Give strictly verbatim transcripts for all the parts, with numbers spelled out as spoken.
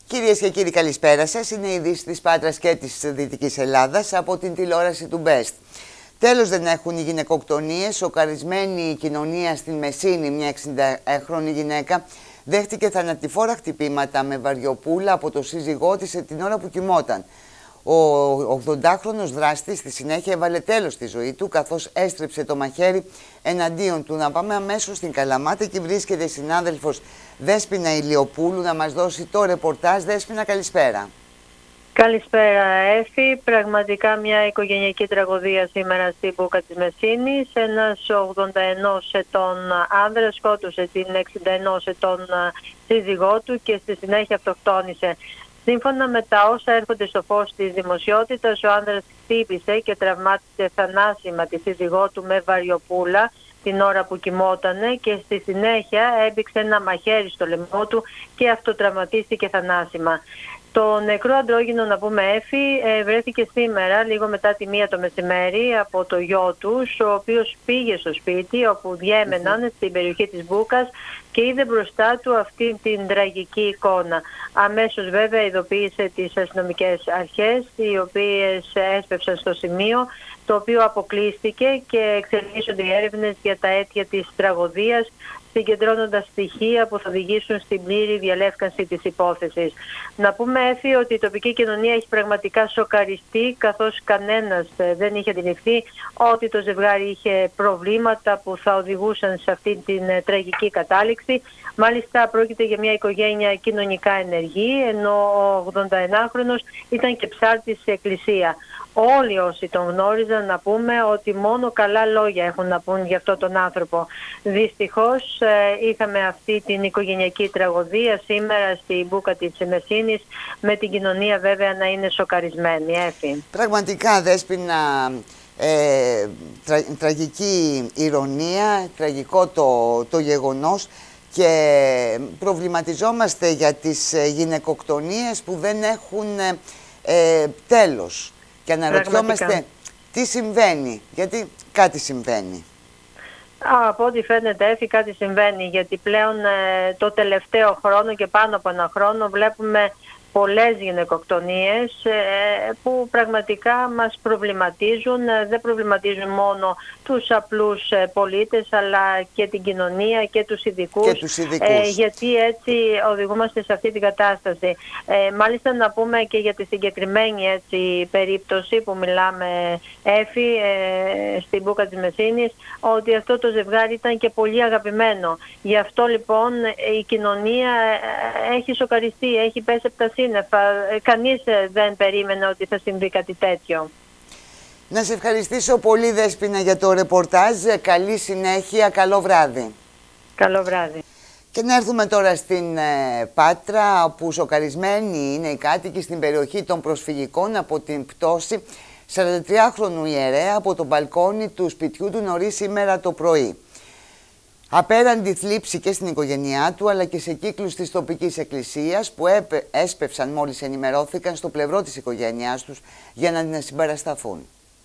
Κυρίες και κύριοι, καλησπέρα σας. Είναι η είδηση της Πάτρας και της Δυτικής Ελλάδας από την τηλεόραση του Best. Τέλος δεν έχουν οι γυναικοκτονίες. Σοκαρισμένη η κοινωνία στην Μεσίνη, μια εξηντάχρονη γυναίκα δέχτηκε θανατηφόρα χτυπήματα με βαριοπούλα από το σύζυγό της την ώρα που κοιμόταν. Ο ογδοντάχρονος δράστης στη συνέχεια έβαλε τέλος στη ζωή του, καθώς έστρεψε το μαχαίρι εναντίον του. Να πάμε αμέσως στην Καλαμάτα. Εκεί βρίσκεται η συνάδελφος Δέσποινα Ηλιοπούλου να μας δώσει το ρεπορτάζ. Δέσποινα, καλησπέρα. Καλησπέρα, Έφη. Πραγματικά μια οικογενειακή τραγωδία σήμερα στην Μπούκα της Μεσίνης. Ένας ογδόντα ενός ετών άνδρας σκότωσε την εξήντα ενός ετών σύζυγό του και στη συνέχεια αυτοκτόνησε. Σύμφωνα με τα όσα έρχονται στο φως της δημοσιότητας, ο άνδρας χτύπησε και τραυμάτισε θανάσιμα τη σύζυγό του με βαριοπούλα την ώρα που κοιμότανε και στη συνέχεια έμπηξε ένα μαχαίρι στο λαιμό του και αυτοτραυματίστηκε θανάσιμα. Το νεκρό αντρόγυνο, να πούμε, Έφη, βρέθηκε σήμερα λίγο μετά τη μία το μεσημέρι από το γιο τους, ο οποίος πήγε στο σπίτι όπου διέμεναν mm-hmm. στην περιοχή της Μπούκας και είδε μπροστά του αυτή την τραγική εικόνα. Αμέσως βέβαια ειδοποίησε τις αστυνομικές αρχές, οι οποίες έσπευσαν στο σημείο, το οποίο αποκλείστηκε και εξελίσσονται οι έρευνες για τα αίτια της τραγωδίας, συγκεντρώνοντας στοιχεία που θα οδηγήσουν στην πλήρη διαλεύκανση της υπόθεσης. Να πούμε, Έφη, ότι η τοπική κοινωνία έχει πραγματικά σοκαριστεί, καθώς κανένας δεν είχε αντιληφθεί ότι το ζευγάρι είχε προβλήματα που θα οδηγούσαν σε αυτή την τραγική κατάληξη. Μάλιστα πρόκειται για μια οικογένεια κοινωνικά ενεργή, ενώ ο ογδονταενάχρονος ήταν και ψάρτης σε εκκλησία. Όλοι όσοι τον γνώριζαν, να πούμε, ότι μόνο καλά λόγια έχουν να πούν για αυτόν τον άνθρωπο. Δυστυχώς ε, είχαμε αυτή την οικογενειακή τραγωδία σήμερα στη Μπούκα της Μεσίνης, με την κοινωνία βέβαια να είναι σοκαρισμένη. Έφη. Πραγματικά, Δέσποινα, ε, τρα, τραγική ηρωνία, τραγικό το, το γεγονός και προβληματιζόμαστε για τις γυναικοκτονίες που δεν έχουν ε, τέλος. Και αναρωτιόμαστε τι συμβαίνει, γιατί κάτι συμβαίνει. Α, από ό,τι φαίνεται, Έφη, κάτι συμβαίνει, γιατί πλέον ε, το τελευταίο χρόνο και πάνω από ένα χρόνο βλέπουμε πολλές γυναικοκτονίες ε, που πραγματικά μας προβληματίζουν. Ε, δεν προβληματίζουν μόνο τους απλούς ε, πολίτες, αλλά και την κοινωνία και τους ειδικούς, και τους ειδικούς. Ε, γιατί έτσι οδηγούμαστε σε αυτή την κατάσταση. Ε, μάλιστα να πούμε και για τη συγκεκριμένη έτσι, περίπτωση που μιλάμε, Έφη, ε, στην Μπούκα της Μεσίνης, ότι αυτό το ζευγάρι ήταν και πολύ αγαπημένο. Γι' αυτό λοιπόν η κοινωνία έχει σοκαριστεί, έχει πέσει από τα σύννεφα. Κανείς δεν περίμενε ότι θα συμβεί κάτι τέτοιο. Να σε ευχαριστήσω πολύ, Δέσποινα, για το ρεπορτάζ. Καλή συνέχεια, καλό βράδυ. Καλό βράδυ. Και να έρθουμε τώρα στην ε, Πάτρα, όπου σοκαρισμένοι είναι οι κάτοικοι στην περιοχή των προσφυγικών από την πτώση σαραντατριάχρονου ιερέα από το μπαλκόνι του σπιτιού του νωρίς σήμερα το πρωί. Απέραντη θλίψη και στην οικογένειά του, αλλά και σε κύκλους της τοπικής εκκλησίας που έσπευσαν μόλις ενημερώθηκαν στο πλευρό της οικογένειάς τους για να την συμπαρασταθούν.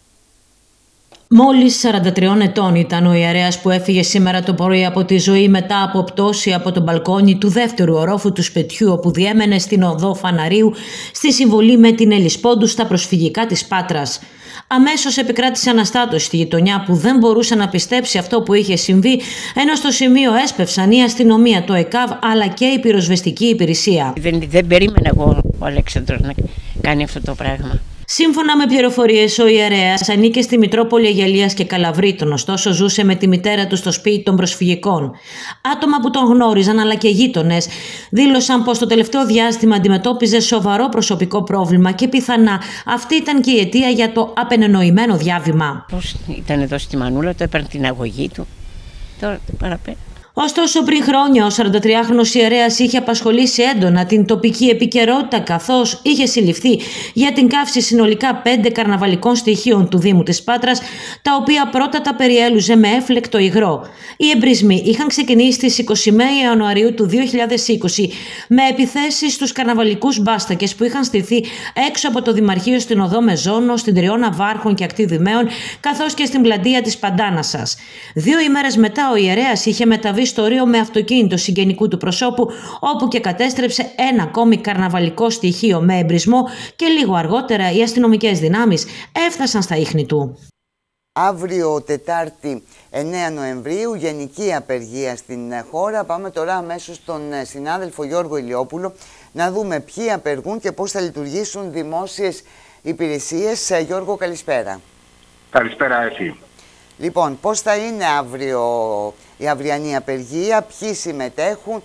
Μόλις σαράντα τριών ετών ήταν ο ιερέας που έφυγε σήμερα το πρωί από τη ζωή μετά από πτώση από τον μπαλκόνι του δεύτερου ορόφου του σπιτιού, όπου διέμενε στην οδό Φαναρίου στη συμβολή με την Ελισπόντου στα προσφυγικά της Πάτρας. Αμέσως επικράτησε αναστάτωση στη γειτονιά, που δεν μπορούσε να πιστέψει αυτό που είχε συμβεί, ενώ στο σημείο έσπευσαν η αστυνομία, το ΕΚΑΒ αλλά και η πυροσβεστική υπηρεσία. Δεν, δεν περίμενα εγώ ο Αλέξανδρος να κάνει αυτό το πράγμα. Σύμφωνα με πληροφορίες, ο ιερέας ανήκε στη Μητρόπολη Αγελίας και Καλαβρίτων, ωστόσο ζούσε με τη μητέρα του στο σπίτι των προσφυγικών. Άτομα που τον γνώριζαν αλλά και γείτονες δήλωσαν πως το τελευταίο διάστημα αντιμετώπιζε σοβαρό προσωπικό πρόβλημα και πιθανά αυτή ήταν και η αιτία για το απενενοημένο διάβημα. Πώς ήταν εδώ στη Μανούλα, το έπαιρνε την αγωγή του, τώρα το παραπέρα. Ωστόσο, πριν χρόνια ο σαραντατριάχρονος ιερέας είχε απασχολήσει έντονα την τοπική επικαιρότητα, καθώς είχε συλληφθεί για την καύση συνολικά πέντε καρναβαλικών στοιχείων του Δήμου της Πάτρας, τα οποία πρώτα τα περιέλουζε με έφλεκτο υγρό. Οι εμπρισμοί είχαν ξεκινήσει στις είκοσι πρώτη Ιανουαρίου του δύο χιλιάδες είκοσι με επιθέσεις στους καρναβαλικούς μπάστακες που είχαν στηθεί έξω από το Δημαρχείο στην οδό Μεζόνο, στην Τριών Ναβάρχων και Ακτή Δημαίων, καθώς και στην πλατεία της Παντάνασας. Δύο ημέρες μετά, ο ιερέας είχε μεταβεί ιστορείο με αυτοκίνητο συγγενικού του προσώπου, όπου και κατέστρεψε ένα ακόμη καρναβαλικό στοιχείο με εμπρισμό και λίγο αργότερα οι αστυνομικές δυνάμεις έφτασαν στα ίχνη του. Αύριο Τετάρτη εννέα Νοεμβρίου, γενική απεργία στην χώρα. Πάμε τώρα αμέσως στον συνάδελφο Γιώργο Ηλιόπουλο να δούμε ποιοι απεργούν και πώς θα λειτουργήσουν δημόσιες υπηρεσίες. Γιώργο, καλησπέρα. Καλησπέρα, Εφη. Λοιπόν, πώς θα είναι αύριο η αυριανή απεργία, ποιοι συμμετέχουν,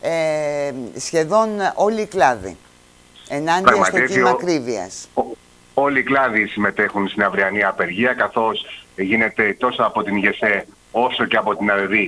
ε, σχεδόν όλοι οι κλάδοι, ενάντια στο κύμα ακρίβειας. Όλοι οι κλάδοι συμμετέχουν στην αυριανή απεργία, καθώς γίνεται τόσο από την ΓΕΣΕ όσο και από την ΑΔΕΔ,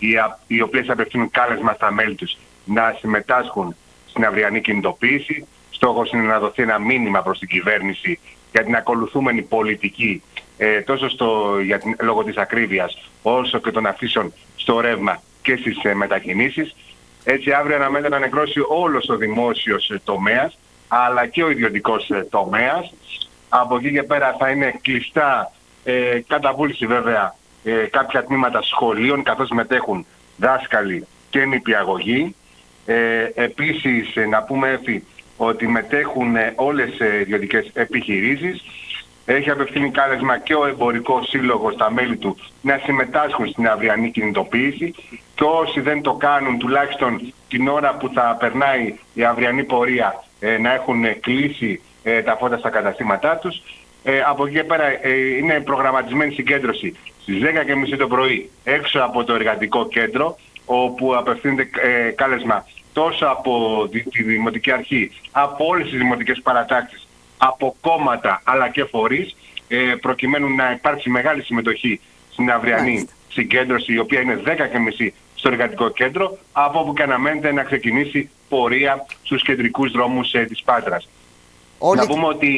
οι οποίες απευθύνουν κάλεσμα στα μέλη τους να συμμετάσχουν στην αυριανή κινητοποίηση. Στόχος είναι να δοθεί ένα μήνυμα προς την κυβέρνηση για την ακολουθούμενη πολιτική, ε, τόσο στο, για την, λόγω της ακρίβειας, όσο και των αυξήσεων στο ρεύμα και στις ε, μετακινήσεις. Έτσι, αύριο αναμένεται να νεκρώσει όλος ο δημόσιος ε, τομέας, αλλά και ο ιδιωτικός ε, τομέας. Από εκεί και πέρα θα είναι κλειστά, ε, κατά βούληση βέβαια, ε, κάποια τμήματα σχολείων, καθώς συμμετέχουν δάσκαλοι και νηπιαγωγοί. Ε, επίσης, ε, να πούμε, Εφη, ότι μετέχουν ε, όλες οι ε, ιδιωτικές επιχειρήσεις. Έχει απευθύνει κάλεσμα και ο Εμπορικός Σύλλογος, τα μέλη του, να συμμετάσχουν στην αυριανή κινητοποίηση, και όσοι δεν το κάνουν, τουλάχιστον την ώρα που θα περνάει η αυριανή πορεία, ε, να έχουν ε, κλείσει ε, τα φώτα στα καταστήματά τους. Ε, από εκεί και πέρα ε, είναι προγραμματισμένη συγκέντρωση στις δέκα και μισή το πρωί έξω από το εργατικό κέντρο, όπου απευθύνεται ε, κάλεσμα τόσο από τη, τη Δημοτική Αρχή, από όλες τις δημοτικές παρατάξεις, από κόμματα αλλά και φορείς, ε, προκειμένου να υπάρξει μεγάλη συμμετοχή στην αυριανή Μάλιστα. συγκέντρωση, η οποία είναι δέκα και μισή στο εργατικό κέντρο, από όπου και αναμένεται να ξεκινήσει πορεία στους κεντρικούς δρόμους ε, της Πάτρας. Όλοι... Να πούμε ότι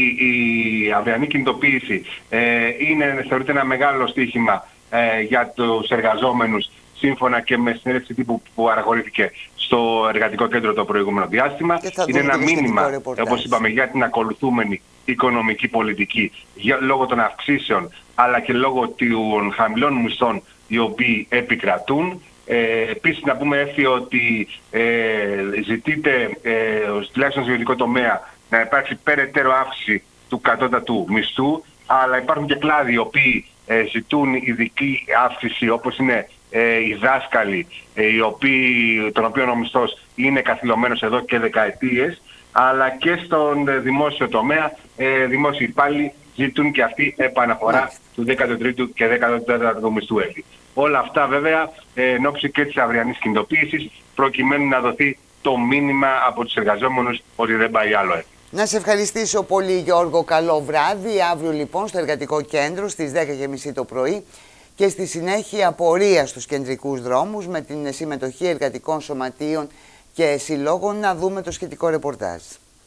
η αυριανή κινητοποίηση ε, είναι, θεωρείται ένα μεγάλο στοίχημα ε, για τους εργαζόμενους, σύμφωνα και με συνέντευξη τύπου που παραχωρήθηκε στο εργατικό κέντρο το προηγούμενο διάστημα. Είναι ένα μήνυμα, όπως είπαμε, για την ακολουθούμενη οικονομική πολιτική, για, λόγω των αυξήσεων, αλλά και λόγω των χαμηλών μισθών οι οποίοι επικρατούν. Ε, επίσης, να πούμε, Έφη, ότι ε, ζητείται, ε, τουλάχιστον στο ιδιωτικό τομέα, να υπάρξει περαιτέρω αύξηση του κατώτατου μισθού, αλλά υπάρχουν και κλάδοι οι οποίοι ε, ζητούν ειδική αύξηση, όπως είναι ε, οι δάσκαλοι, ε, οι οποίοι, τον οποίο ο μισθός είναι καθυλωμένος εδώ και δεκαετίες, αλλά και στον δημόσιο τομέα, ε, δημόσιοι υπάλληλοι ζητούν και αυτοί επαναφορά του δέκατου τρίτου και δέκατου τέταρτου μισθού Έφη. Όλα αυτά βέβαια ε, εν ώψη και της αυριανής κινητοποίησης, προκειμένου να δοθεί το μήνυμα από τους εργαζόμενους ότι δεν πάει άλλο Έφη. Να σε ευχαριστήσω πολύ, Γιώργο. Καλό βράδυ. Αύριο λοιπόν στο εργατικό κέντρο στις δέκα και μισή το πρωί και στη συνέχεια πορεία στους κεντρικούς δρόμους με την συμμετοχή εργατικών σωματείων και συλλόγων. Να δούμε το σχετικό ρεπορτάζ.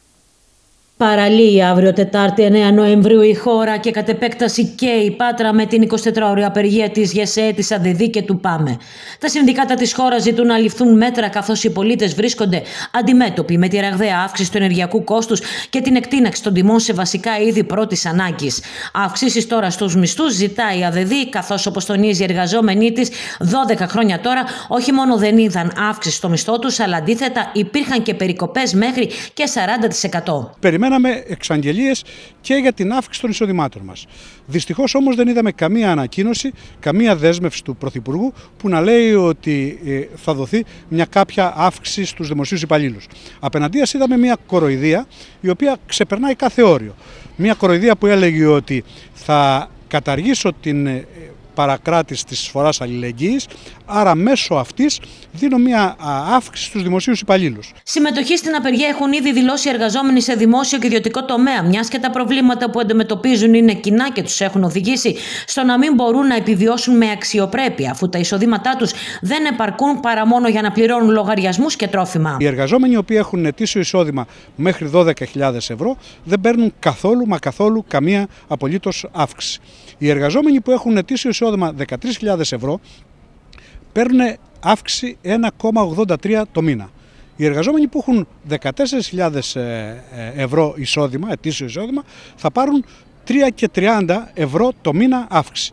Παραλύει αύριο Τετάρτη εννέα Νοεμβρίου η χώρα και κατ' επέκταση και η Πάτρα με την εικοσιτετράωρη απεργία της ΓΕΣΕ, της ΑΔΕΔ και του ΠΑΜΕ. Τα συνδικάτα της χώρας ζητούν να ληφθούν μέτρα, καθώς οι πολίτες βρίσκονται αντιμέτωποι με τη ραγδαία αύξηση του ενεργειακού κόστους και την εκτείναξη των τιμών σε βασικά είδη πρώτης ανάγκης. Αυξήσεις τώρα στους μισθούς ζητάει η ΑΔΕΔ, καθώς, όπως τονίζει η εργαζόμενη της, δώδεκα χρόνια τώρα όχι μόνο δεν είδαν αύξηση στο μισθό τους, αλλά αντίθετα υπήρχαν και περικοπές μέχρι και σαράντα τοις εκατό. Περιμέναμε εξαγγελίες και για την αύξηση των εισοδημάτων μας. Δυστυχώς όμως δεν είδαμε καμία ανακοίνωση, καμία δέσμευση του Πρωθυπουργού που να λέει ότι θα δοθεί μια κάποια αύξηση στους δημοσίους υπαλλήλους. Απέναντίας είδαμε μια κοροϊδία η οποία ξεπερνάει κάθε όριο. Μια κοροϊδία που έλεγε ότι θα καταργήσω την παρακράτηση της εισφοράς αλληλεγγύης, άρα μέσω αυτής δίνω μια αύξηση στους δημοσίους υπαλλήλους. Συμμετοχή στην απεργία έχουν ήδη δηλώσει οι εργαζόμενοι σε δημόσιο και ιδιωτικό τομέα, μιας και τα προβλήματα που αντιμετωπίζουν είναι κοινά και τους έχουν οδηγήσει στο να μην μπορούν να επιβιώσουν με αξιοπρέπεια, αφού τα εισοδήματά τους δεν επαρκούν παρά μόνο για να πληρώνουν λογαριασμούς και τρόφιμα. Οι εργαζόμενοι οι οποίοι έχουν ετήσιο εισόδημα μέχρι δώδεκα χιλιάδες ευρώ δεν παίρνουν καθόλου μα καθόλου καμία απολύτως αύξηση. Οι εργαζόμενοι που έχουν ετήσιο εισόδημα δεκατρείς χιλιάδες ευρώ παίρνουν αύξηση ένα κόμμα ογδόντα τρία το μήνα. Οι εργαζόμενοι που έχουν δεκατέσσερις χιλιάδες ευρώ εισόδημα, ετήσιο εισόδημα, θα πάρουν τρία και τριάντα ευρώ το μήνα αύξηση.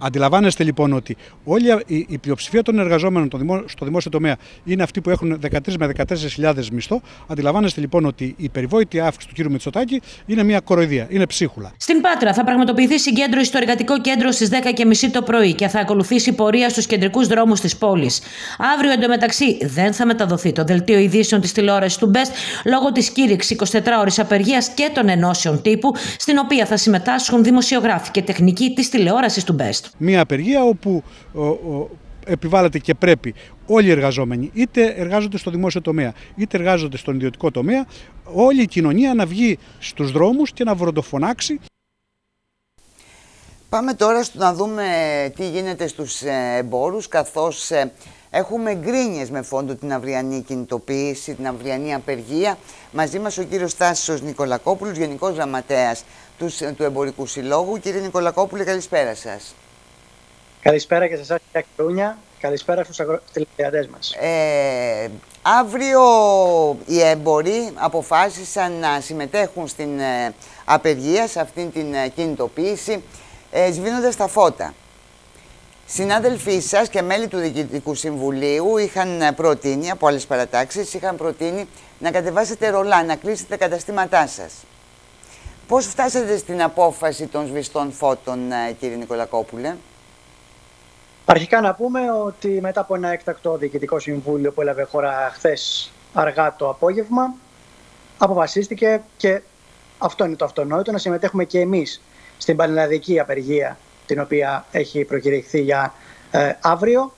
Αντιλαμβάνεστε λοιπόν ότι όλη η, η πλειοψηφία των εργαζόμενων στο δημόσιο, στο δημόσιο τομέα είναι αυτοί που έχουν δεκατρείς με δεκατέσσερις χιλιάδες μισθό. Αντιλαμβάνεστε λοιπόν ότι η περιβόητη αύξηση του κ. Μητσοτάκη είναι μια κοροϊδία, είναι ψίχουλα. Στην Πάτρα θα πραγματοποιηθεί συγκέντρωση στο εργατικό κέντρο στις δέκα και μισή το πρωί και θα ακολουθήσει πορεία στους κεντρικούς δρόμους της πόλης. Αύριο εντωμεταξύ δεν θα μεταδοθεί το δελτίο ειδήσεων της τηλεόρασης του Μπεστ λόγω της κήρυξης εικοσιτετράωρης απεργίας και των ενώσεων τύπου, στην οποία θα συμμετάσχουν δημοσιογράφοι και τεχνικοί της τηλεόρασης του Μπεστ. Μια απεργία όπου ο, ο, επιβάλλεται και πρέπει όλοι οι εργαζόμενοι, είτε εργάζονται στο δημόσιο τομέα, είτε εργάζονται στον ιδιωτικό τομέα, όλη η κοινωνία να βγει στους δρόμους και να βροντοφωνάξει. Πάμε τώρα στο να δούμε τι γίνεται στους εμπόρους, καθώς έχουμε γκρίνιες με φόντο την αυριανή κινητοποίηση, την αυριανή απεργία. Μαζί μας ο κύριος Στάσης Νικολακόπουλος, Γενικός Γραμματέας του, του Εμπορικού Συλλόγου. Κύριε Νικολακόπουλε, καλησπέρα σας. Καλησπέρα και σε εσάς, κυρία Κρούνια. Καλησπέρα στους τηλεθεατές μας. Ε, αύριο οι έμποροι αποφάσισαν να συμμετέχουν στην ε, απεργία, σε αυτήν την ε, κινητοποίηση, ε, σβήνοντας τα φώτα. Συνάδελφοί σας και μέλη του Διοικητικού Συμβουλίου είχαν προτείνει, από άλλες παρατάξεις, είχαν προτείνει να κατεβάσετε ρολά, να κλείσετε τα καταστήματά σας. Πώς φτάσατε στην απόφαση των σβηστών φώτων, κύριε Νικολακόπουλε? Αρχικά να πούμε ότι μετά από ένα έκτακτο Διοικητικό Συμβούλιο που έλαβε χώρα χθες αργά το απόγευμα, αποφασίστηκε, και αυτό είναι το αυτονόητο, να συμμετέχουμε και εμείς στην πανελλαδική απεργία, την οποία έχει προκηρυχθεί για ε, αύριο.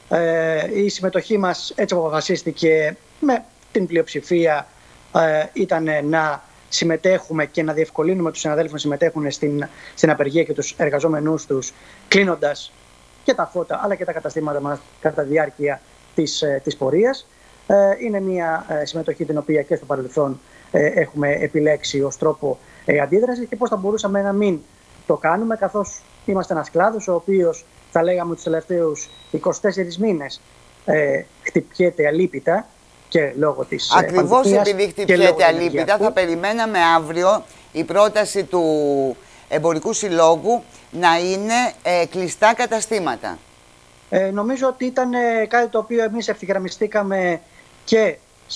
Ε, η συμμετοχή μας, έτσι που αποφασίστηκε με την πλειοψηφία, ε, ήταν να συμμετέχουμε και να διευκολύνουμε τους συναδέλφους να συμμετέχουν στην, στην απεργία και τους εργαζόμενούς τους, κλείνοντας και τα φώτα αλλά και τα καταστήματα μας κατά τη διάρκεια της, ε, της πορείας. Ε, είναι μια ε, συμμετοχή την οποία και στο παρελθόν ε, έχουμε επιλέξει ως τρόπο ε, αντίδρασης, και πώς θα μπορούσαμε να μην το κάνουμε, καθώς είμαστε ένας κλάδος ο οποίος, θα λέγαμε, τους τελευταίους είκοσι τέσσερις μήνες ε, χτυπιέται αλίπητα και λόγω της Ακριβώς ε, επειδή χτυπιέται αλίπητα, θα περιμέναμε αύριο η πρόταση του Εμπορικού Συλλόγου να είναι ε, κλειστά καταστήματα. Ε, νομίζω ότι ήταν ε, κάτι το οποίο εμείς ευθυγραμμιστήκαμε και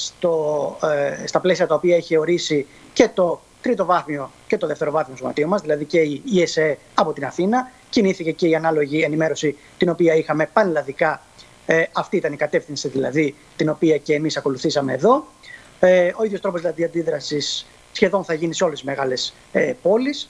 στο, ε, στα πλαίσια τα οποία έχει ορίσει και το τρίτο βάθμιο και το δευτεροβάθμιο σωματείο μας, δηλαδή και η ι ες ε από την Αθήνα. Κινήθηκε και η ανάλογη ενημέρωση την οποία είχαμε πανελλαδικά. Ε, αυτή ήταν η κατεύθυνση δηλαδή την οποία και εμείς ακολουθήσαμε εδώ. Ε, ο ίδιος τρόπος δηλαδή αντίδρασης σχεδόν θα γίνει σε όλες τις μεγάλες ε, πόλεις.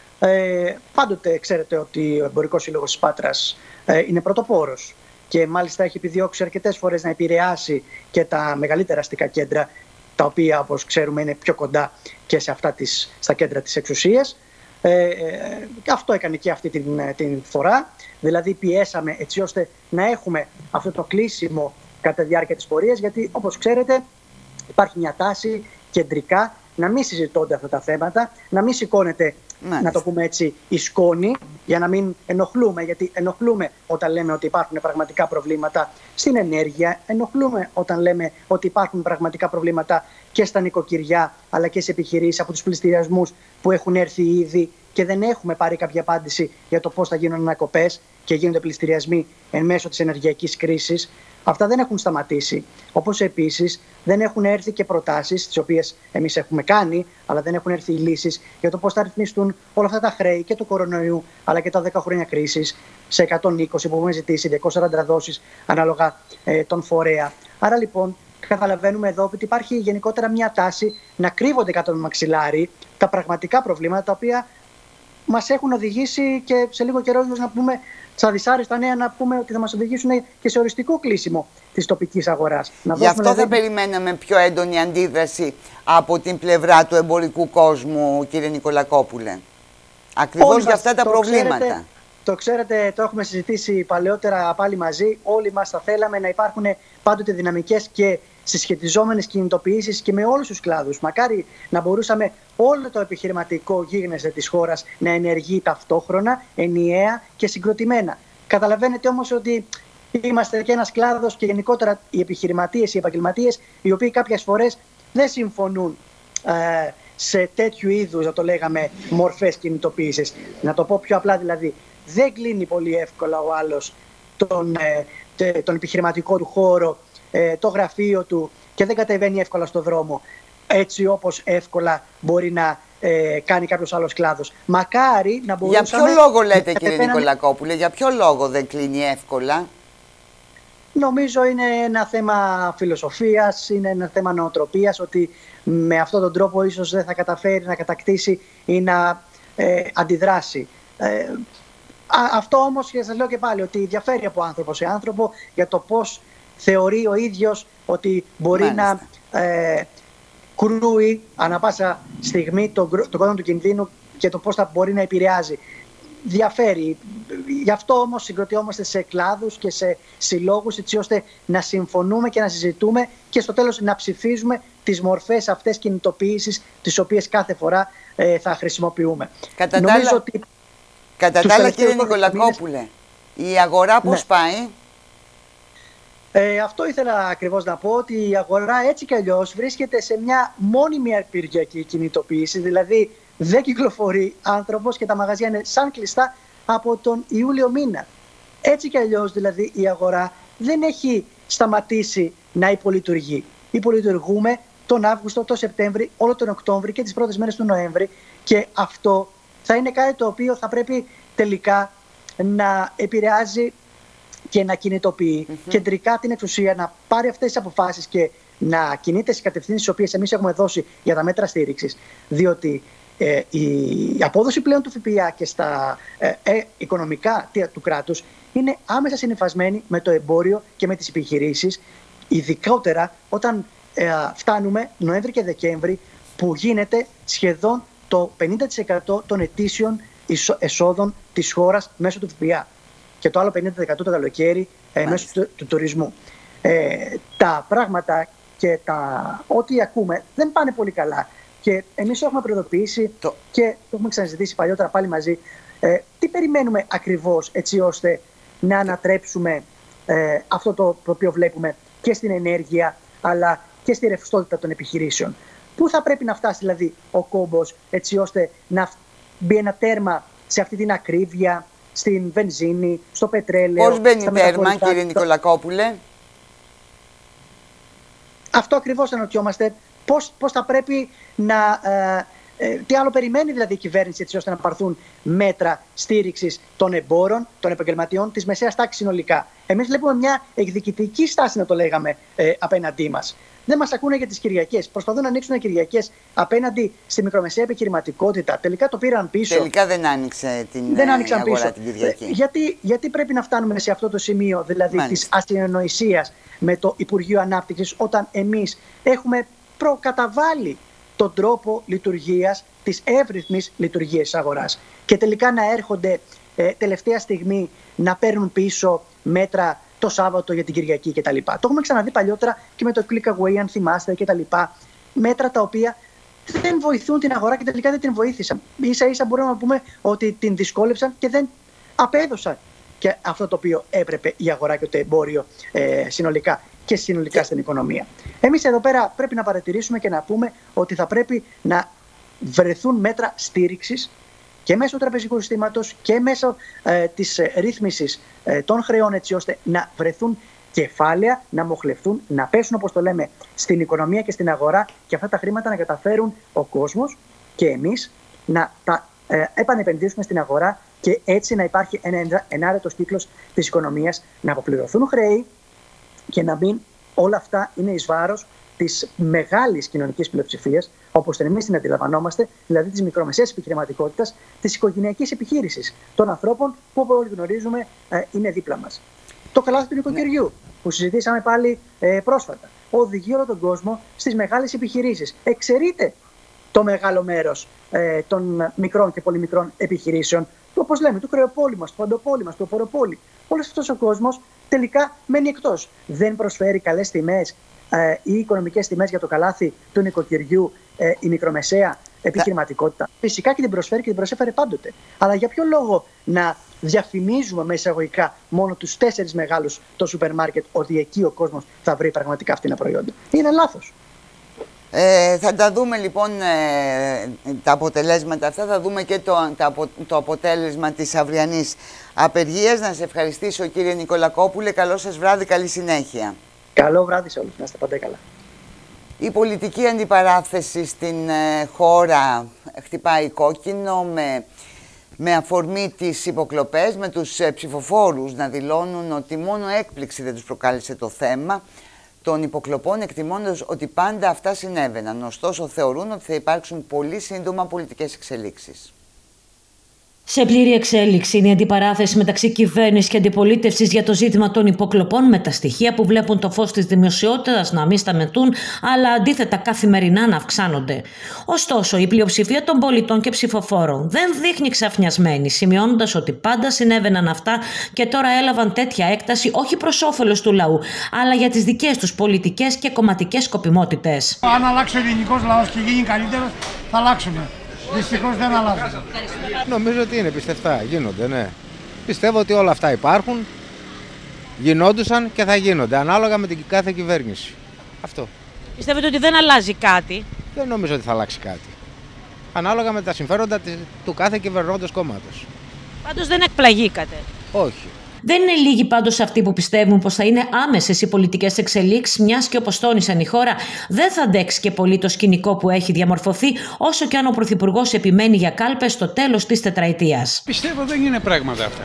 Ε, πάντοτε ξέρετε ότι ο Εμπορικός Σύλλογος της Πάτρας ε, είναι πρωτοπόρος και μάλιστα έχει επιδιώξει αρκετές φορές να επηρεάσει και τα μεγαλύτερα αστικά κέντρα, τα οποία, όπως ξέρουμε, είναι πιο κοντά και σε αυτά τις, στα κέντρα της εξουσίας. Ε, ε, αυτό έκανε και αυτή την, την φορά. Δηλαδή πιέσαμε έτσι ώστε να έχουμε αυτό το κλείσιμο κατά τη διάρκεια της πορείας, γιατί όπως ξέρετε υπάρχει μια τάση κεντρικά να μην συζητώνται αυτά τα θέματα, να μην σηκώνεται, Μάλιστα. να το πούμε έτσι, η σκόνη, για να μην ενοχλούμε, γιατί ενοχλούμε όταν λέμε ότι υπάρχουν πραγματικά προβλήματα στην ενέργεια, ενοχλούμε όταν λέμε ότι υπάρχουν πραγματικά προβλήματα και στα νοικοκυριά, αλλά και σε επιχειρήσεις, από τους πληστηριασμούς που έχουν έρθει ήδη και δεν έχουμε πάρει κάποια απάντηση για το πώς θα γίνουν ανακοπές και γίνονται πληστηριασμοί εν μέσω της ενεργειακής κρίσης. Αυτά δεν έχουν σταματήσει. Όπως επίσης δεν έχουν έρθει και προτάσεις, τις οποίες εμείς έχουμε κάνει, αλλά δεν έχουν έρθει οι λύσεις για το πώς θα ρυθμιστούν όλα αυτά τα χρέη και του κορονοϊού, αλλά και τα δέκα χρόνια κρίσης σε εκατόν είκοσι που έχουμε ζητήσει, διακόσιες σαράντα δόσεις ανάλογα ε, τον φορέα. Άρα λοιπόν καταλαβαίνουμε εδώ ότι υπάρχει γενικότερα μια τάση να κρύβονται κάτω από το μαξιλάρι τα πραγματικά προβλήματα, τα οποία μας έχουν οδηγήσει και σε λίγο καιρό να πούμε στα δυσάρεστα νέα, να πούμε ότι θα μας οδηγήσουν και σε οριστικό κλείσιμο της τοπικής αγοράς. Γι' αυτό δηλαδή θα περιμέναμε πιο έντονη αντίδραση από την πλευρά του εμπορικού κόσμου, κύριε Νικολακόπουλε. Ακριβώς για αυτά τα το προβλήματα. Ξέρετε, το ξέρετε, το έχουμε συζητήσει παλαιότερα πάλι μαζί. Όλοι μας θα θέλαμε να υπάρχουν πάντοτε δυναμικές και συσχετιζόμενες κινητοποιήσεις και με όλους τους κλάδους. Μακάρι να μπορούσαμε όλο το επιχειρηματικό γίγνεσθε της χώρας να ενεργεί ταυτόχρονα, ενιαία και συγκροτημένα. Καταλαβαίνετε όμως ότι είμαστε και ένας κλάδος και γενικότερα οι επιχειρηματίες, οι επαγγελματίες, οι οποίοι κάποιες φορές δεν συμφωνούν ε, σε τέτοιου είδους, να το λέγαμε, μορφές κινητοποίησης. Να το πω πιο απλά δηλαδή, δεν κλείνει πολύ εύκολα ο άλλος τον, ε, τον επιχειρηματικό του χώρο, ε, το γραφείο του και δεν κατεβαίνει εύκολα στο δρόμο, έτσι όπως εύκολα μπορεί να ε, κάνει κάποιος άλλος κλάδος. Μακάρι να μπορούσαμε... Για ποιο λόγο λέτε, κύριε Νικολακόπουλε, για ποιο λόγο δεν κλείνει εύκολα? Νομίζω είναι ένα θέμα φιλοσοφίας, είναι ένα θέμα νοοτροπίας, ότι με αυτόν τον τρόπο ίσως δεν θα καταφέρει να κατακτήσει ή να ε, αντιδράσει. Ε, α, αυτό όμως, και σας λέω και πάλι, ότι διαφέρει από άνθρωπο σε άνθρωπο για το πώς θεωρεί ο ίδιος ότι μπορεί Μάλιστα. να ε, κρούει ανά πάσα στιγμή τον, τον κόσμο του κινδύνου και το πώς θα μπορεί να επηρεάζει. Διαφέρει. Γι' αυτό όμως συγκροτιόμαστε σε κλάδους και σε συλλόγους, έτσι ώστε να συμφωνούμε και να συζητούμε και στο τέλος να ψηφίζουμε τις μορφές αυτές κινητοποίησης, τις οποίες κάθε φορά ε, θα χρησιμοποιούμε. Κατά τα άλλα, ότι... κύριε Νικολακόπουλε, η αγορά πώς ναι. πάει? Ε, αυτό ήθελα ακριβώς να πω, ότι η αγορά έτσι κι αλλιώς βρίσκεται σε μια μόνιμη απεργιακή κινητοποίηση, δηλαδή δεν κυκλοφορεί άνθρωπος και τα μαγαζιά είναι σαν κλειστά από τον Ιούλιο μήνα. Έτσι κι αλλιώς δηλαδή η αγορά δεν έχει σταματήσει να υπολειτουργεί. Υπολειτουργούμε τον Αύγουστο, τον Σεπτέμβρη, όλο τον Οκτώβρη και τις πρώτες μέρες του Νοέμβρη, και αυτό θα είναι κάτι το οποίο θα πρέπει τελικά να επηρεάζει και να κινητοποιεί mm-hmm. κεντρικά την εξουσία να πάρει αυτές τις αποφάσεις και να κινείται στις κατευθύνσεις τις οποίες εμείς έχουμε δώσει για τα μέτρα στήριξης. Διότι ε, η απόδοση πλέον του ΦΠΑ και στα ε, ε, οικονομικά του κράτους είναι άμεσα συνυφασμένη με το εμπόριο και με τις επιχειρήσεις, ειδικότερα όταν ε, φτάνουμε Νοέμβρη και Δεκέμβρη, που γίνεται σχεδόν το πενήντα τοις εκατό των ετήσιων εσόδων της χώρας μέσω του ΦΠΑ και το άλλο πενήντα τοις εκατό το καλοκαίρι ε, μέσω του, του τουρισμού. Ε, τα πράγματα και τα, ό,τι ακούμε δεν πάνε πολύ καλά. Και εμείς έχουμε προειδοποιήσει το... και το έχουμε ξαναζητήσει παλιότερα πάλι μαζί. Ε, τι περιμένουμε ακριβώς έτσι ώστε να ανατρέψουμε ε, αυτό το, το οποίο βλέπουμε και στην ενέργεια αλλά και στη ρευστότητα των επιχειρήσεων. Πού θα πρέπει να φτάσει δηλαδή ο κόμπος έτσι ώστε να μπει ένα τέρμα σε αυτή την ακρίβεια, στην βενζίνη, στο πετρέλαιο. Πώς μπαίνει τέρμα, κύριε Νικολακόπουλε? Αυτό ακριβώς αναρωτιόμαστε. Πώς, πώς θα πρέπει να... Ε, ε, τι άλλο περιμένει δηλαδή η κυβέρνηση έτσι ώστε να πάρθουν μέτρα στήριξης των εμπόρων, των επαγγελματιών, της μεσαίας τάξης συνολικά. Εμείς βλέπουμε μια εκδικητική στάση, να το λέγαμε, ε, απέναντί μας. Δεν μας ακούνε για τις Κυριακές. Προσπαθούν να ανοίξουν Κυριακές απέναντι στη μικρομεσαία επιχειρηματικότητα. Τελικά το πήραν πίσω. Τελικά δεν άνοιξε την δεν άνοιξαν αγορά πίσω. την Κυριακή. Γιατί, γιατί πρέπει να φτάνουμε σε αυτό το σημείο, δηλαδή της ασυνεννοησίας με το Υπουργείο Ανάπτυξης, όταν εμείς έχουμε προκαταβάλει τον τρόπο λειτουργίας, της εύρυθμης λειτουργίας της αγοράς. Και τελικά να έρχονται ε, τελευταία στιγμή να παίρνουν πίσω μέτρα το Σάββατο για την Κυριακή κτλ. Το έχουμε ξαναδεί παλιότερα και με το click away, αν θυμάστε, κτλ. Μέτρα τα οποία δεν βοηθούν την αγορά και τελικά δεν την βοήθησαν. Ίσα ίσα μπορούμε να πούμε ότι την δυσκόλεψαν και δεν απέδωσαν και αυτό το οποίο έπρεπε η αγορά και το εμπόριο ε, συνολικά και συνολικά στην οικονομία. Εμείς εδώ πέρα πρέπει να παρατηρήσουμε και να πούμε ότι θα πρέπει να βρεθούν μέτρα στήριξης και μέσω του τραπεζικού συστήματος και μέσω ε, της ε, ρύθμισης ε, των χρεών, έτσι ώστε να βρεθούν κεφάλαια, να μοχλευτούν, να πέσουν, όπως το λέμε, στην οικονομία και στην αγορά, και αυτά τα χρήματα να καταφέρουν ο κόσμος και εμείς να τα ε, επανεπενδύσουμε στην αγορά και έτσι να υπάρχει ένα ενάρετος κύκλος της οικονομίας, να αποπληρωθούν χρέη και να μην όλα αυτά είναι εις βάρος της μεγάλης κοινωνικής πλειοψηφίας, όπως εμείς την αντιλαμβανόμαστε, δηλαδή της μικρομεσαίας επιχειρηματικότητας, της οικογενειακής επιχείρησης, των ανθρώπων που, όπως όλοι γνωρίζουμε, είναι δίπλα μας. Το καλάθι του νοικοκυριού, ναι, που συζητήσαμε πάλι ε, πρόσφατα, οδηγεί όλο τον κόσμο στις μεγάλες επιχειρήσεις. Εξαιρείται το μεγάλο μέρος ε, των μικρών και πολύ μικρών επιχειρήσεων, όπως λέμε, του κρεοπόλη μας, του παντοπόλη μας, του οφοροπόλη. Όλος αυτός ο κόσμος τελικά μένει εκτός. Δεν προσφέρει καλές τιμές ε, ή οικονομικές τιμές για το καλάθι του νοικοκυριού ε, η μικρομεσαία επιχειρηματικότητα. Φυσικά και την προσφέρει και την προσέφερε πάντοτε. Αλλά για ποιο λόγο να διαφημίζουμε με εισαγωγικά μόνο τους τέσσερις μεγάλους το σούπερ μάρκετ, ότι εκεί ο κόσμος θα βρει πραγματικά αυτά τα προϊόντα? Είναι λάθος. Ε, θα τα δούμε λοιπόν ε, τα αποτελέσματα αυτά, θα δούμε και το, το, το αποτέλεσμα της αυριανής απεργίας. Να σε ευχαριστήσω κύριε Νικολακόπουλε, καλό σας βράδυ, καλή συνέχεια. Καλό βράδυ σε όλους, να είστε πάντα καλά. Η πολιτική αντιπαράθεση στην ε, χώρα χτυπάει κόκκινο με, με αφορμή τις υποκλοπές, με τους ε, ψηφοφόρους να δηλώνουν ότι μόνο έκπληξη δεν τους προκάλεσε το θέμα των υποκλοπών, εκτιμώντας ότι πάντα αυτά συνέβαιναν. Ωστόσο, θεωρούν ότι θα υπάρξουν πολύ σύντομα πολιτικές εξελίξεις. Σε πλήρη εξέλιξη είναι η αντιπαράθεση μεταξύ κυβέρνησης και αντιπολίτευσης για το ζήτημα των υποκλοπών, με τα στοιχεία που βλέπουν το φως της δημοσιότητας να μην σταμετούν, αλλά αντίθετα καθημερινά να αυξάνονται. Ωστόσο, η πλειοψηφία των πολιτών και ψηφοφόρων δεν δείχνει ξαφνιασμένη, σημειώνοντας ότι πάντα συνέβαιναν αυτά και τώρα έλαβαν τέτοια έκταση όχι προς όφελος του λαού, αλλά για τις δικές τους πολιτικές και κομματικές σκοπιμότητες. Αν αλλάξει ο ελληνικός λαός και γίνει καλύτερος, θα αλλάξουμε. Δυστυχώς δεν αλλάζουν. Νομίζω ότι είναι πιστευτά, γίνονται, ναι. Πιστεύω ότι όλα αυτά υπάρχουν, γινόντουσαν και θα γίνονται, ανάλογα με την κάθε κυβέρνηση. Αυτό. Πιστεύετε ότι δεν αλλάζει κάτι? Δεν νομίζω ότι θα αλλάξει κάτι. Ανάλογα με τα συμφέροντα του κάθε κυβερνώντος κόμματος. Πάντως δεν εκπλαγήκατε? Όχι. Δεν είναι λίγοι πάντως αυτοί που πιστεύουν πως θα είναι άμεσες οι πολιτικές εξελίξεις, μιας και όπως τόνισαν η χώρα δεν θα αντέξει και πολύ το σκηνικό που έχει διαμορφωθεί, όσο και αν ο Πρωθυπουργός επιμένει για κάλπες στο τέλος της τετραετίας. Πιστεύω δεν είναι πράγματα αυτά.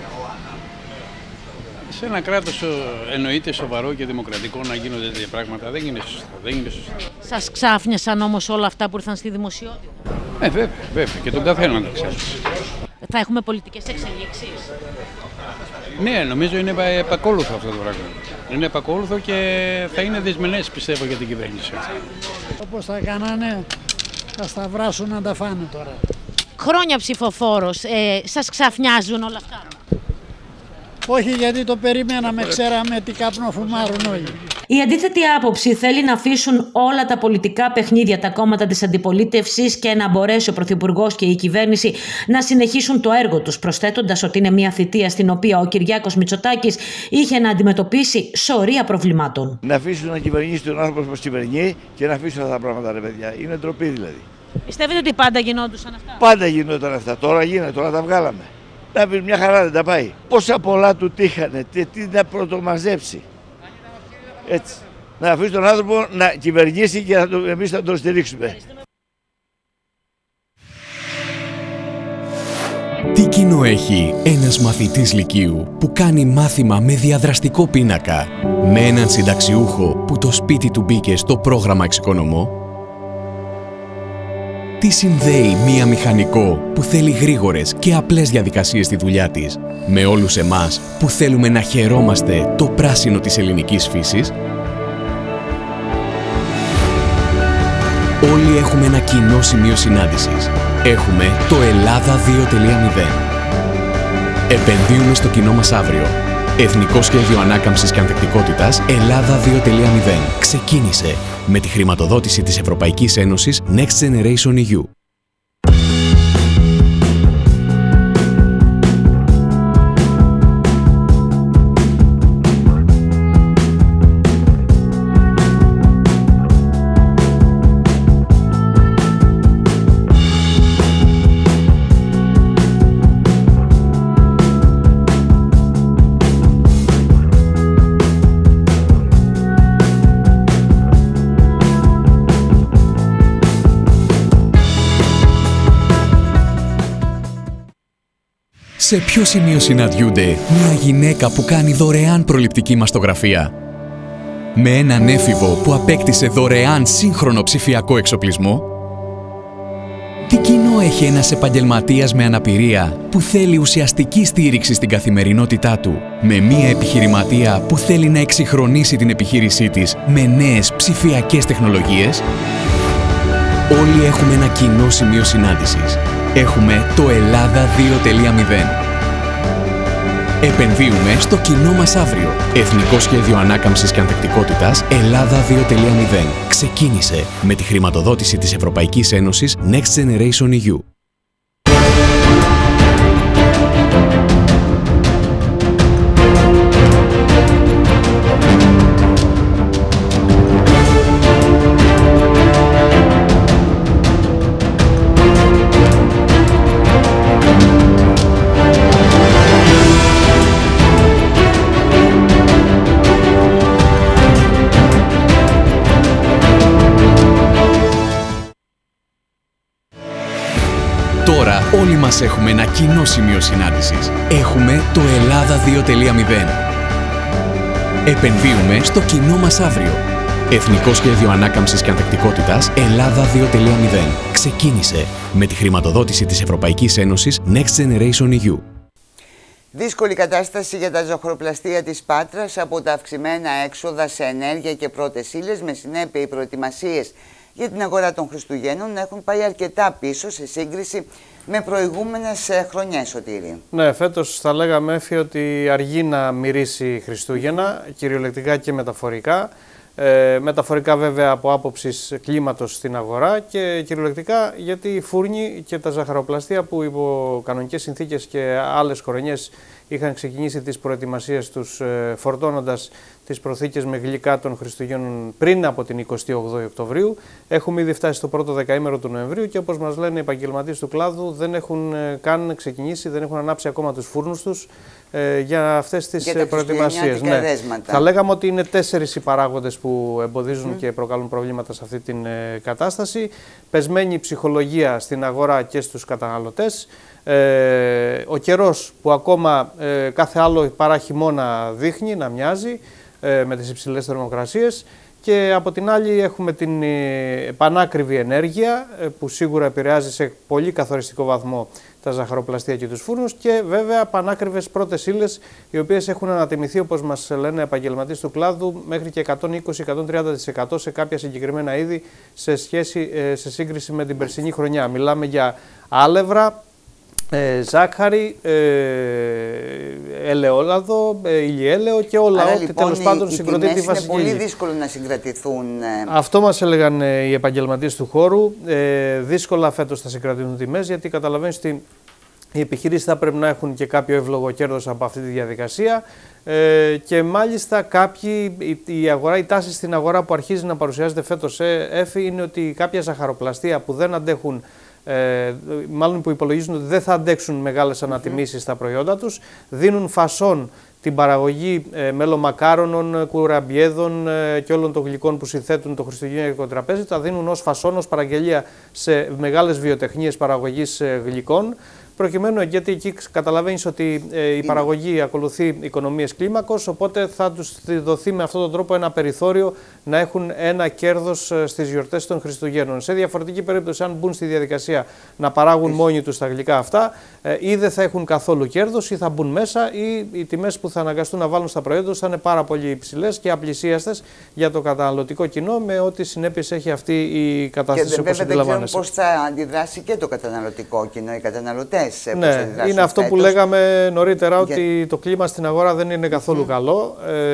Σε ένα κράτος εννοείται σοβαρό και δημοκρατικό να γίνονται τέτοια πράγματα. Δεν είναι σωστά. Δεν είναι σωστά. Σας ξάφνιασαν όμως όλα αυτά που ήρθαν στη δημοσιότητα? Ε, βέβαια, βέβαια. Και τον καθένα τα ξάφνιασε. Θα έχουμε πολιτικές εξελίξεις? Ναι, νομίζω είναι επακόλουθο αυτό το πράγμα. Είναι επακόλουθο και θα είναι δυσμενές, πιστεύω, για την κυβέρνηση. Όπως θα κάνανε, θα σταυράσουν να τα φάνε τώρα. Χρόνια ψηφοφόρος, ε, σας ξαφνιάζουν όλα αυτά? Όχι, γιατί το περιμέναμε, ξέραμε τι καπνό φουμάρουν όλοι. Η αντίθετη άποψη θέλει να αφήσουν όλα τα πολιτικά παιχνίδια τα κόμματα της αντιπολίτευσης και να μπορέσει ο Πρωθυπουργός και η κυβέρνηση να συνεχίσουν το έργο τους, προσθέτοντας ότι είναι μια θητεία στην οποία ο Κυριάκος Μητσοτάκης είχε να αντιμετωπίσει σωρία προβλημάτων. Να αφήσουν να κυβερνήσει τον άνθρωπο όπως κυβερνεί και να αφήσουν αυτά τα πράγματα, ρε παιδιά. Είναι ντροπή δηλαδή. Πιστεύετε ότι πάντα γινόντουσαν αυτά? Πάντα γινόταν αυτά. Τώρα γίνεται, τώρα τα βγάλαμε. Να πει μια χαρά δεν τα πάει. Πόσα πολλά του τύχανε, τι, τι να πρωτομαζέψει. Έτσι. Να αφήσει τον άνθρωπο να κυβερνήσει και το, εμείς θα τον στηρίξουμε. Τι κοινό έχει ένας μαθητής λυκείου που κάνει μάθημα με διαδραστικό πίνακα με έναν συνταξιούχο που το σπίτι του μπήκε στο πρόγραμμα Εξοικονομώ? Τι συνδέει μία μηχανικό που θέλει γρήγορες και απλές διαδικασίες στη δουλειά της με όλους εμάς που θέλουμε να χαιρόμαστε το πράσινο της ελληνικής φύσης? Όλοι έχουμε ένα κοινό σημείο συνάντησης. Έχουμε το Ελλάδα δύο τελεία μηδέν. Επενδύουμε στο κοινό μας αύριο. Εθνικό Σχέδιο Ανάκαμψης και Ανθεκτικότητας Ελλάδα δύο τελεία μηδέν. Ξεκίνησε με τη χρηματοδότηση της Ευρωπαϊκής Ένωσης Next Generation ι γιου. Σε ποιο σημείο συναντιούνται μια γυναίκα που κάνει δωρεάν προληπτική μαστογραφία με έναν έφηβο που απέκτησε δωρεάν σύγχρονο ψηφιακό εξοπλισμό? Τι κοινό έχει ένας επαγγελματίας με αναπηρία που θέλει ουσιαστική στήριξη στην καθημερινότητά του με μια επιχειρηματία που θέλει να εξυγχρονίσει την επιχείρησή της με νέες ψηφιακές τεχνολογίες? Όλοι έχουμε ένα κοινό σημείο συνάντησης. Έχουμε το Ελλάδα δύο τελεία μηδέν. Επενδύουμε στο κοινό μας αύριο. Εθνικό Σχέδιο Ανάκαμψης και Ανθεκτικότητας Ελλάδα δύο τελεία μηδέν. Ξεκίνησε με τη χρηματοδότηση της Ευρωπαϊκής Ένωσης Next Generation ι γιου. Τώρα όλοι μας έχουμε ένα κοινό σημείο συνάντησης. Έχουμε το Ελλάδα δύο τελεία μηδέν. Επενδύουμε στο κοινό μας αύριο. Εθνικό Σχέδιο Ανάκαμψης και Ανθεκτικότητας Ελλάδα δύο τελεία μηδέν. Ξεκίνησε με τη χρηματοδότηση της Ευρωπαϊκής Ένωσης Next Generation ι γιου. Δύσκολη κατάσταση για τα ζωχοροπλαστεία της Πάτρας από τα αυξημένα έξοδα σε ενέργεια και πρώτες ύλες, με συνέπεια οι προετοιμασίες για την αγορά των Χριστουγέννων έχουν πάει αρκετά πίσω σε σύγκριση με προηγούμενες χρονιές, Σωτήρη. Ναι, φέτος θα λέγαμε, Έφη, ότι αργεί να μυρίσει Χριστούγεννα, κυριολεκτικά και μεταφορικά. Ε, μεταφορικά βέβαια από άποψης κλίματος στην αγορά και κυριολεκτικά γιατί οι φούρνοι και τα ζαχαροπλαστεία που υπό κανονικές συνθήκες και άλλες χρονιές είχαν ξεκινήσει τις προετοιμασίες τους ε, φορτώνοντας τις προθήκες με γλυκά των Χριστουγέννων πριν από την εικοστή όγδοη Οκτωβρίου. Έχουμε ήδη φτάσει στο πρώτο δεκαήμερο του Νοεμβρίου και όπως μας λένε οι επαγγελματίες του κλάδου δεν έχουν ε, καν ξεκινήσει, δεν έχουν ανάψει ακόμα τους φούρνους τους ε, για αυτές τις για προετοιμασίες. Ναι. Θα λέγαμε ότι είναι τέσσερις οι παράγοντες που εμποδίζουν mm. και προκαλούν προβλήματα σε αυτή την ε, κατάσταση. Πεσμένη ψυχολογία στην αγορά και στους καταναλωτές. Ε, ο καιρός που ακόμα ε, κάθε άλλο παρά χειμώνα δείχνει να μοιάζει ε, με τις υψηλές θερμοκρασίες και από την άλλη έχουμε την ε, πανάκριβη ενέργεια ε, που σίγουρα επηρεάζει σε πολύ καθοριστικό βαθμό τα ζαχαροπλαστεία και τους φούρνους και βέβαια πανάκριβες πρώτες ύλες οι οποίες έχουν ανατιμηθεί, όπως μας λένε επαγγελματίες του κλάδου, μέχρι και εκατόν είκοσι με εκατόν τριάντα τοις εκατό σε κάποια συγκεκριμένα είδη σε, σχέση, ε, σε σύγκριση με την περσινή χρονιά. Μιλάμε για άλευρα, Ε, ζάχαρη, ε, ελαιόλαδο, ε, ηλιέλαιο και όλα ό,τι λοιπόν, τέλος πάντων συγκροτεί τη βασική. Είναι πολύ δύσκολο να συγκρατηθούν. Ε... Αυτό μας έλεγαν ε, οι επαγγελματίες του χώρου. Ε, δύσκολα φέτος θα συγκρατηθούν τιμές, γιατί καταλαβαίνεις ότι οι επιχειρήσεις θα πρέπει να έχουν και κάποιο εύλογο κέρδος από αυτή τη διαδικασία. Ε, και μάλιστα κάποιοι, η, η, αγορά, η τάση στην αγορά που αρχίζει να παρουσιάζεται φέτος, ε, Έφη, είναι ότι κάποια ζαχαροπλαστεία που δεν αντέχουν, Ε, μάλλον που υπολογίζουν ότι δεν θα αντέξουν μεγάλες ανατιμήσεις mm-hmm. στα προϊόντα τους, δίνουν φασόν την παραγωγή ε, μελομακάρονων, κουραμπιέδων ε, και όλων των γλυκών που συνθέτουν το χριστουγεννιάτικο τραπέζι, τα δίνουν ως φασόν, ως παραγγελία σε μεγάλες βιοτεχνίες παραγωγής ε, γλυκών, προκειμένου, γιατί εκεί καταλαβαίνεις ότι ε, η παραγωγή ακολουθεί οικονομίες κλίμακος, οπότε θα τους δοθεί με αυτόν τον τρόπο ένα περιθώριο να έχουν ένα κέρδος ε, στις γιορτές των Χριστουγέννων. Σε διαφορετική περίπτωση, αν μπουν στη διαδικασία να παράγουν μόνοι τους τα γλυκά αυτά, ε, ή δεν θα έχουν καθόλου κέρδος ή θα μπουν μέσα, ή οι τιμές που θα αναγκαστούν να βάλουν στα προϊόντα τους θα είναι πάρα πολύ υψηλές και απλησίαστες για το καταναλωτικό κοινό, με ό,τι συνέπειες έχει αυτή η κατάσταση, όπως αντιλαμβάνεσαι. Δεν ξέρουν πώς θα αντιδράσει και το καταναλωτικό κοινό, οι καταναλωτές. Ναι, είναι αυτό φέτος που λέγαμε νωρίτερα, ότι για... το κλίμα στην αγορά δεν είναι καθόλου mm. καλό.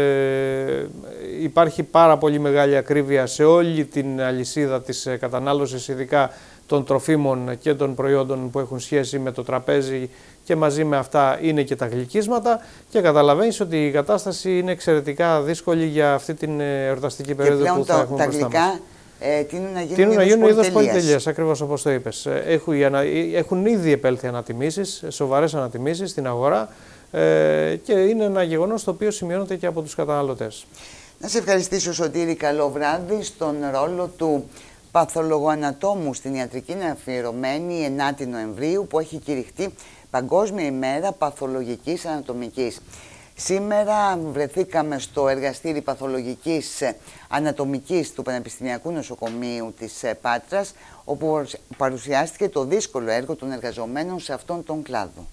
Ε, υπάρχει πάρα πολύ μεγάλη ακρίβεια σε όλη την αλυσίδα της κατανάλωσης, ειδικά των τροφίμων και των προϊόντων που έχουν σχέση με το τραπέζι, και μαζί με αυτά είναι και τα γλυκίσματα, και καταλαβαίνεις ότι η κατάσταση είναι εξαιρετικά δύσκολη για αυτή την εορταστική περίοδο που θα έχουμε μπροστά μας. Ε, τείνουν να γίνουν, τείνουν να γίνουν είδος πολυτελείας, ακριβώς όπως το είπες. Έχουν, έχουν ήδη επέλθει ανατιμήσεις, σοβαρές ανατιμήσεις στην αγορά, ε, και είναι ένα γεγονός το οποίο σημειώνεται και από τους καταναλωτές. Να σε ευχαριστήσω, Σωτήρη, καλό βράδυ. Στον ρόλο του παθολογοανατόμου στην ιατρική είναι αφιερωμένη ενάτη Νοεμβρίου, που έχει κηρυχτεί Παγκόσμια ημέρα παθολογικής ανατομικής. Σήμερα βρεθήκαμε στο εργαστήρι παθολογικής ανατομικής του Πανεπιστημιακού Νοσοκομείου της Πάτρας, όπου παρουσιάστηκε το δύσκολο έργο των εργαζομένων σε αυτόν τον κλάδο.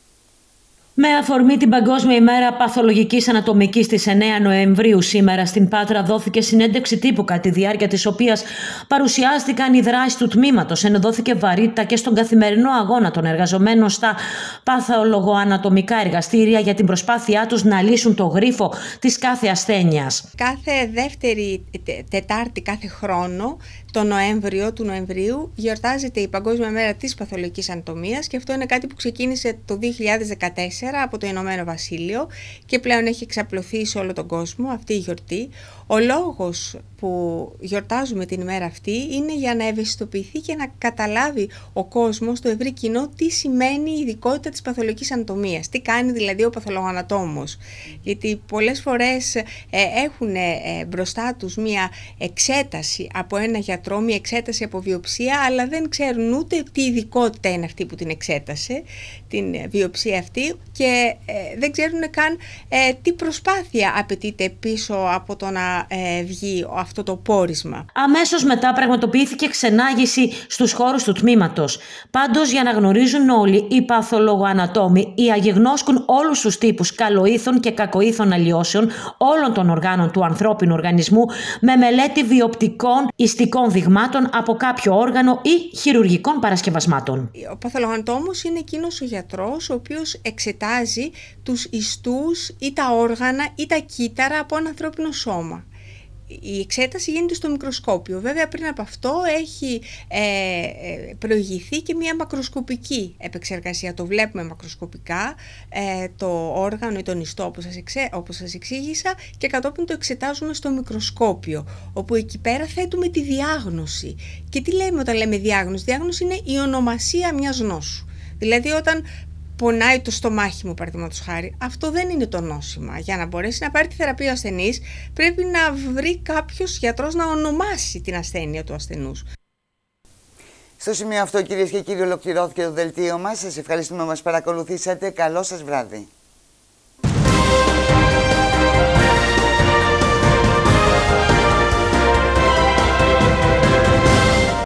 Με αφορμή την Παγκόσμια ημέρα παθολογικής ανατομικής της εννέα Νοεμβρίου, σήμερα στην Πάτρα δόθηκε συνέντευξη τύπου, κατά τη διάρκεια της οποίας παρουσιάστηκαν οι δράσεις του τμήματος, ενώ δόθηκε βαρύτητα και στον καθημερινό αγώνα των εργαζομένων στα παθολογοανατομικά εργαστήρια για την προσπάθειά τους να λύσουν το γρίφο της κάθε ασθένειας. Κάθε δεύτερη Τετάρτη κάθε χρόνο, το Νοέμβριο του Νοεμβρίου, γιορτάζεται η Παγκόσμια Μέρα της Παθολογικής Ανατομίας, και αυτό είναι κάτι που ξεκίνησε το δύο χιλιάδες δεκατέσσερα από το Ηνωμένο Βασίλειο και πλέον έχει εξαπλωθεί σε όλο τον κόσμο αυτή η γιορτή. Ο λόγος που γιορτάζουμε την ημέρα αυτή είναι για να ευαισθητοποιηθεί και να καταλάβει ο κόσμος, το ευρύ κοινό, τι σημαίνει η ειδικότητα της παθολογικής ανατομίας, τι κάνει δηλαδή ο παθολογοανατόμος. Γιατί πολλές φορές ε, έχουν ε, μπροστά τους μία εξέταση από ένα γιατρό γιατρό, μια εξέταση από βιοψία, αλλά δεν ξέρουν ούτε τι ειδικότητα είναι αυτή που την εξέτασε, την βιοψία αυτή, και ε, δεν ξέρουν καν ε, τι προσπάθεια απαιτείται πίσω από το να ε, βγει αυτό το πόρισμα. Αμέσως μετά πραγματοποιήθηκε ξενάγηση στους χώρους του τμήματος. Πάντως, για να γνωρίζουν όλοι οι παθολογοανατόμοι, οι αγιγνώσκουν όλους τους τύπους καλοήθων και κακοήθων αλλοιώσεων όλων των οργάνων του ανθρώπινου οργανισμού με μελέτη βιοπτικών ιστικών δειγμάτων από κάποιο όργανο ή χειρουργικών παρασκευασμάτων. Ο παθολογοανατόμος είναι εκείνος ο γιατρός ο οποίος εξετάζει τους ιστούς ή τα όργανα ή τα κύτταρα από ένα ανθρώπινο σώμα. Η εξέταση γίνεται στο μικροσκόπιο. Βέβαια, πριν από αυτό έχει ε, προηγηθεί και μια μακροσκοπική επεξεργασία. Το βλέπουμε μακροσκοπικά, ε, το όργανο ή τον ιστό, όπως σας, εξέ, όπως σας εξήγησα, και κατόπιν το εξετάζουμε στο μικροσκόπιο, όπου εκεί πέρα θέτουμε τη διάγνωση. Και τι λέμε όταν λέμε διάγνωση? Διάγνωση είναι η ονομασία μιας νόσου. Δηλαδή, όταν πονάει το στομάχι μου, παραδείγματος χάρη, αυτό δεν είναι το νόσημα. Για να μπορέσει να πάρει τη θεραπεία ο ασθενής, πρέπει να βρει κάποιος γιατρός να ονομάσει την ασθένεια του ασθενούς. Στο σημείο αυτό, κυρίες και κύριοι, ολοκληρώθηκε το δελτίο μας. Σας ευχαριστούμε που μας παρακολουθήσατε. Καλό σας βράδυ.